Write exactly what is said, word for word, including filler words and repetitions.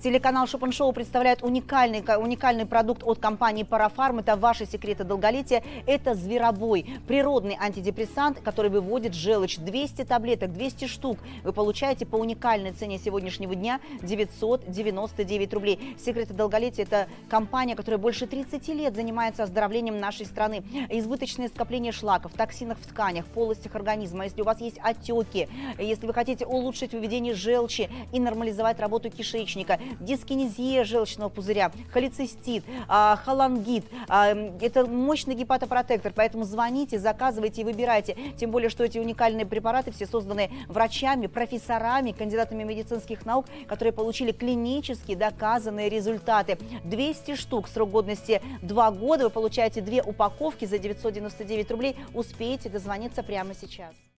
Телеканал Шопен Шоу представляет уникальный, уникальный продукт от компании Парафарм. Это ваши секреты долголетия. Это Зверобой. Природный антидепрессант, который выводит желчь. двести таблеток, двести штук. Вы получаете по уникальной цене сегодняшнего дня девятьсот девяносто девять рублей. Секреты долголетия – это компания, которая больше тридцати лет занимается оздоровлением нашей страны. Избыточные скопления шлаков, токсинов в тканях, полостях организма. Если у вас есть отеки, если вы хотите улучшить выведение желчи и нормализовать работу кишечника, дискинезия желчного пузыря, холецистит, холангит. Это мощный гепатопротектор, поэтому звоните, заказывайте и выбирайте. Тем более, что эти уникальные препараты все созданы врачами, профессорами, кандидатами медицинских наук, которые получили клинически доказанные результаты. двести штук, срок годности два года. Вы получаете две упаковки за девятьсот девяносто девять рублей. Успейте дозвониться прямо сейчас.